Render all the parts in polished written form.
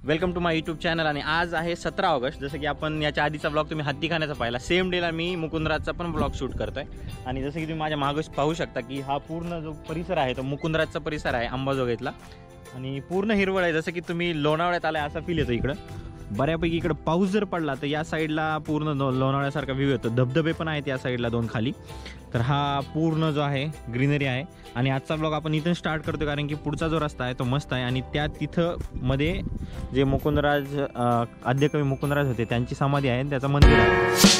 Welcome to my YouTube channel. आणि आज आहे 17 ऑगस्ट। जसं की आपण याच्या आधीचा ब्लॉग तुम्ही हत्तीखान्याचा पाहिला, सेम डेला मी मुकुंदराजचा पण ब्लॉग शूट करतोय। आणि जसं की तुम्ही माझ्या मागे पाहू शकता की हा पूर्ण जो परिसर आहे तो मुकुंदराजचा परिसर आहे अंबाजोगाईतला। आणि पूर्ण हिरवळ आहे, जसं की तुम्ही लोणावळ्यात आलाय असा फील येतो इकडं। बऱ्यापैकी इकडं पाऊस जर पडला तर या साईडला पूर्ण लोणावळ्यासारखा व्ह्यू येतो। धबधबे पण आहेत या साईडला दोन खाली। तर हा पूर्ण जो आहे ग्रीनरी आहे। आणि आजचा ब्लॉग आपण इथून स्टार्ट करतो कारण की पुढचा जो रस्ता आहे तो मस्त आहे। आणि त्या तिथं मध्ये जे मुकुंदराज आद्यकवी मुकुंदराज होते त्यांची समाधी आहे, त्याचं मंदिर आहे।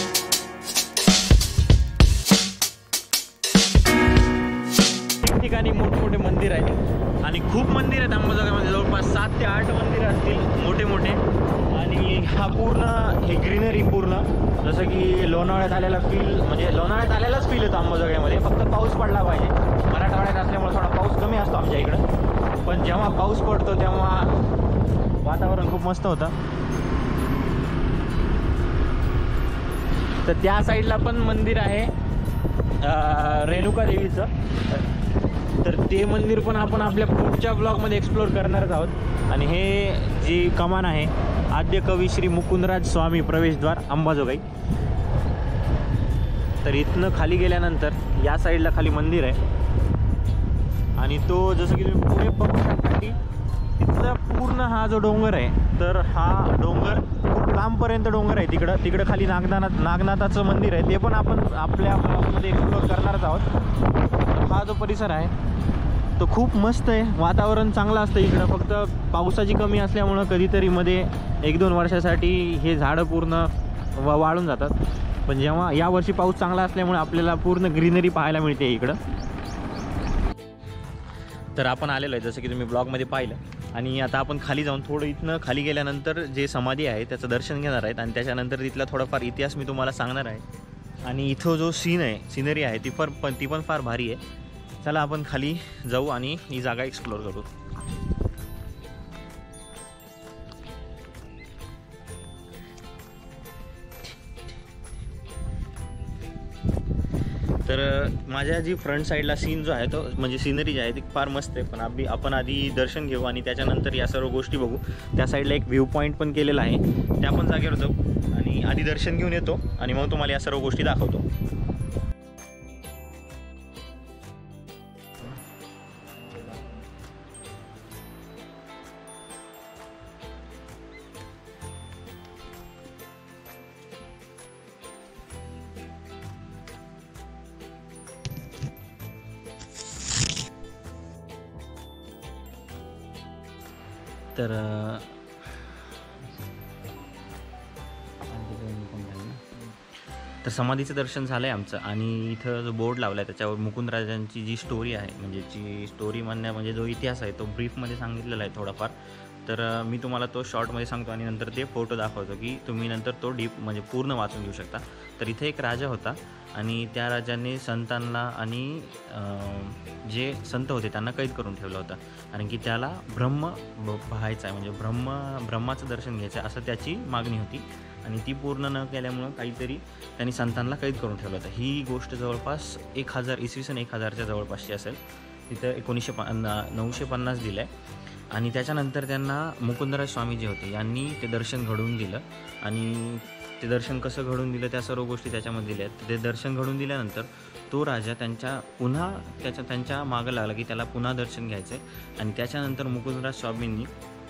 ठिकठिकाणी मोठमोठे मंदिर आहेत आणि खूप मंदिर आहेत अंबाजोगाईमध्ये, जवळपास 7 ते 8 मंदिर असतील मोठे मोठे। आणि हा पूर्ण हे ग्रीनरी पूर्ण जसं की लोणावळ्यात आलेला फील, म्हणजे लोणावळ्यात आलेलाच फील येतो अंबाजोगाईमध्ये। फक्त पाऊस पडला पाहिजे। मराठवाड्यात असल्यामुळे थोडा पाऊस कमी असतो आमच्या इकडं, पण जेव्हा पाऊस पडतो तेव्हा वातावरण खूप मस्त होतं। तर त्या साईडला पण मंदिर आहे रेणुका देवीचं, तर ते मंदिर पण आपण आपल्या पुढच्या ब्लॉगमध्ये एक्सप्लोर करणारच आहोत। आणि हे जी कमान आहे आद्यकवी श्री मुकुंदराज स्वामी प्रवेशद्वार अंबाजोगाई। तर इथनं खाली गेल्यानंतर या साईडला खाली मंदिर आहे। आणि तो जसं की तुम्ही पुढे बघू शकता की तिथला पूर्ण हा जो डोंगर आहे, तर हा डोंगर खूप लांबपर्यंत डोंगर आहे। तिकडं खाली नागनाथाचं मंदिर आहे, ते पण आपण आपल्या ब्लॉगमध्ये एक्सप्लोर करणारच आहोत। हा जो परिसर आहे तो खूप मस्त आहे, वातावरण चांगलं असतं इकडं। फक्त पावसाची कमी असल्यामुळं कधीतरी मध्ये 1-2 वर्षासाठी हे झाडं पूर्ण वाळून जातात, पण जेव्हा यावर्षी पाऊस चांगला असल्यामुळे आपल्याला पूर्ण ग्रीनरी पाहायला मिळते इकडं। तर आपण आलेलो आहे जसं की तुम्ही ब्लॉगमध्ये पाहिलं। आणि आता आपण खाली जाऊन थोडं इथनं खाली गेल्यानंतर जे समाधी आहे त्याचं दर्शन घेणार आहेत आणि त्याच्यानंतर तिथला थोडाफार इतिहास मी तुम्हाला सांगणार आहे। आणि इथं जो सिनरी आहे ती पण फार भारी आहे। चला आपण खाली जाऊ आणि ही जागा एक्सप्लोर करू। तर माझ्या जी फ्रंट साईडला सीन जो आहे तो म्हणजे सिनरी जी आहे ती फार मस्त आहे, पण आपण आधी दर्शन घेऊ आणि त्याच्यानंतर या सर्व गोष्टी बघू। त्या साईडला एक व्ह्यू पॉईंट पण केलेला आहे, त्या पण जागेवर जाऊ आणि आधी दर्शन घेऊन येतो आणि मग तुम्हाला या सर्व गोष्टी दाखवतो। तर समाधीचं दर्शन झालं आहे आमचं। आणि इथं जो बोर्ड लावला आहे त्याच्यावर मुकुंदराजांची जी स्टोरी आहे, म्हणजे जी स्टोरी म्हणजे जो इतिहास आहे तो ब्रीफमध्ये सांगितलेला आहे थोडाफार। तर मी तुम्हाला तो शॉर्टमध्ये सांगतो आणि नंतर ते फोटो दाखवतो की तुम्ही नंतर तो डीप म्हणजे पूर्ण वाचून घेऊ शकता। तर इथे एक राजा होता आणि त्या राजाने संतांना आणि जे संत होते त्यांना कैद करून ठेवलं होतं, कारण की त्याला ब्रह्म पाहायचं आहे, म्हणजे ब्रह्माचं दर्शन घ्यायचं आहे असं त्याची मागणी होती। आणि ती पूर्ण न केल्यामुळं काहीतरी त्यांनी संतांना कैद करून ठेवलं होतं। ही गोष्ट जवळपास 1000 इसवी सन 1000च्या जवळपासची असेल। तिथं 950 दिलं आहे। आणि त्याच्यानंतर त्यांना मुकुंदराज स्वामी जे होते यांनी ते दर्शन घडवून दिलं। आणि ते दर्शन कसं घडवून दिलं त्या सर्व गोष्टी त्याच्यामध्ये दिल्या आहेत। ते दर्शन घडवून दिल्यानंतर तो राजा त्यांच्या मागं लागला की त्याला पुन्हा दर्शन घ्यायचं आहे। आणि त्याच्यानंतर मुकुंदराज स्वामींनी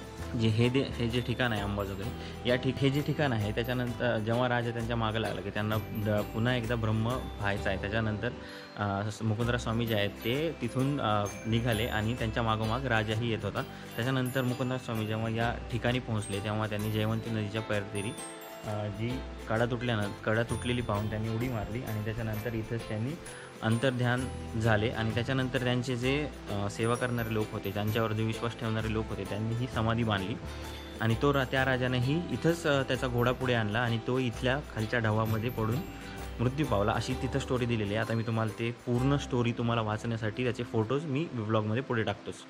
हे जे ठिकाण आहे अंबाजोगाई हे जे ठिकाण आहे, त्याच्यानंतर जेव्हा राजा त्यांच्या मागं लागला की त्यांना पुन्हा एकदा ब्रह्म पाहायचं आहे, त्याच्यानंतर मुकुंदराज स्वामी जे आहेत ते तिथून निघाले आणि त्यांच्या मागोमाग राजाही येत होता। त्याच्यानंतर मुकुंदराज स्वामी जेव्हा या ठिकाणी पोहोचले तेव्हा त्यांनी जयवंती नदीच्या पैरतीरी जी कडा तुटलेली पाहून त्यांनी उडी मारली आणि त्याच्यानंतर इथंच त्यांनी अंतर्ध्यान झाले। आणि त्याच्यानंतर त्यांचे जे सेवा करणारे लोक होते, ज्यांच्यावर जे विश्वास ठेवणारे लोक होते, त्यांनी ही समाधी बांधली। आणि त्या राजानेही इथंच त्याचा घोडा पुढे आणला आणि तो इथल्या खालच्या ढवामध्ये पडून मृत्यू पावला, अशी तिथं स्टोरी दिलेली आहे। आता मी तुम्हाला ते पूर्ण स्टोरी तुम्हाला वाचण्यासाठी त्याचे फोटोज मी ब्लॉगमध्ये पुढे टाकतोच।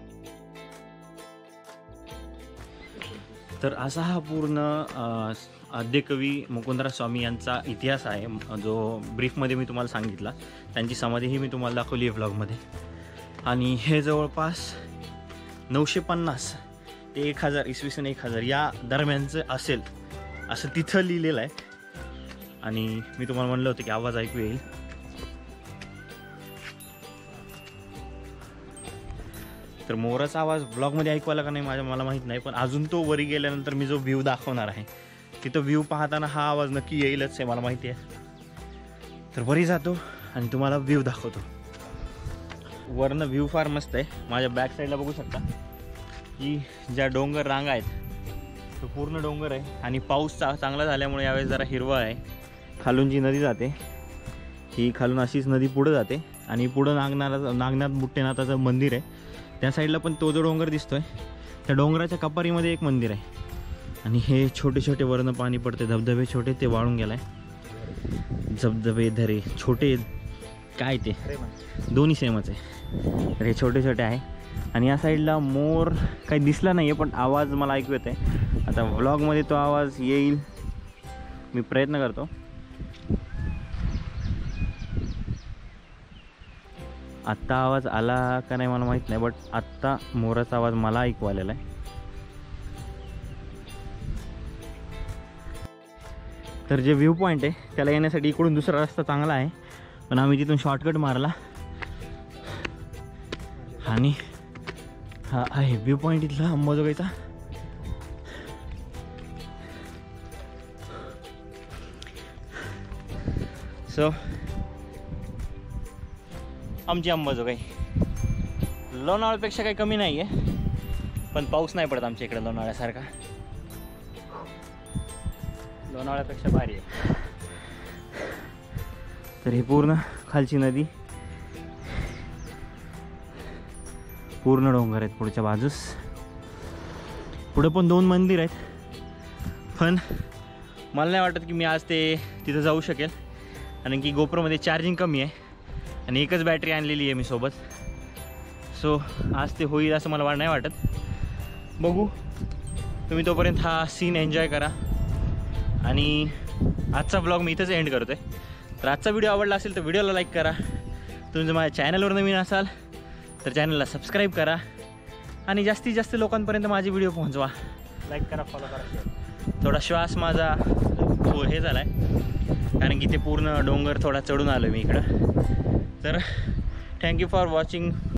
तर असा हा पूर्ण आद्यकवी मुकुंदराज स्वामी यांचा इतिहास आहे, जो ब्रीफमध्ये मी तुम्हाला सांगितला. त्यांची समाधीही मी तुम्हाला दाखवली आहे व्लॉगमध्ये. आणि हे जवळपास 950 ते 1000 इसवी सन 1000 या दरम्यानचं असेल असं तिथं लिहिलेलं आहे. आणि मी तुम्हाला म्हणलं होतं की आवाज ऐकू येईल. तर मोराचा आवाज ब्लॉगमध्ये ऐकू आला का नाही मला माहीत नाही, पण अजून तो वरी गेल्यानंतर मी जो व्ह्यू दाखवणार आहे तिथं व्ह्यू पाहताना हा आवाज नक्की येईलच हे मला माहिती आहे. तर वरी जातो आणि तुम्हाला व्ह्यू दाखवतो. वरनं व्ह्यू फार मस्त आहे. माझ्या बॅक साईडला बघू शकता की ज्या डोंगर रांगा आहेत तो पूर्ण डोंगर आहे. आणि पाऊस चांगला झाल्यामुळे यावेळेस जरा हिरवळ आहे. खालून जी नदी जाते ही खालून अशीच नदी पुढं जाते आणि पुढं नागनाथ बुट्टेनाथाचं मंदिर आहे. त्या साईडला पण तो जो डोंगर दिसतोय त्या डोंगराच्या कपारीमध्ये एक मंदिर आहे. आणि हे छोटे छोटे वरनं पाणी पडते, धबधबे छोटे ते वाळून गेलाय. धबधबे धरे छोटे काय ते दोन्ही सेमच आहे. तर हे छोटे छोटे आहे. आणि या साईडला मोर काही दिसला नाही आहे, पण आवाज मला ऐकू येत आहे. आता व्लॉगमध्ये तो आवाज येईल मी प्रयत्न करतो. आत्ता आवाज आला का नाही मला माहीत नाही, बट आत्ता मोराचा आवाज मला ऐकू आलेला आहे. तर जे व्ह्यू पॉईंट आहे त्याला येण्यासाठी इकडून दुसरा रस्ता चांगला आहे, पण आम्ही तिथून शॉर्टकट मारला. आणि हा आहे व्ह्यू पॉईंट इथला अंबाजोगाईचा. सो आमची अंबाजोगाई लोणावळ्यापेक्षा काही कमी नाही आहे, पण पाऊस नाही पडत आमच्या इकडे लोणावळ्यासारखा. लोणावळ्यापेक्षा भारी आहे. तर हे पूर्ण खालची नदी, पूर्ण डोंगर आहेत पुढच्या बाजूस. पुढे पण 2 मंदिर आहेत, पण मला नाही वाटत की मी आज ते तिथं जाऊ शकेल, कारण की गोप्रोमध्ये चार्जिंग कमी आहे आणि एकच बॅटरी आणलेली आहे मी सोबत. सो आज ते होईल असं मला नाही वाटत. बघू, तुम्ही तोपर्यंत हा सीन एन्जॉय करा. आणि आजचा ब्लॉग मी इथंच एंड करतो आहे. तर आजचा व्हिडिओ आवडला असेल तर व्हिडिओला लाईक करा. तुम्ही जर माझ्या चॅनलवर नवीन असाल तर चॅनलला सबस्क्राईब करा आणि जास्तीत जास्त लोकांपर्यंत माझे व्हिडिओ पोहोचवा. लाईक करा, फॉलो करा. थोडा श्वास माझा हे झाला आहे कारण की ते पूर्ण डोंगर थोडा चढून आलो मी इकडं. तर थँक्यू फॉर वॉचिंग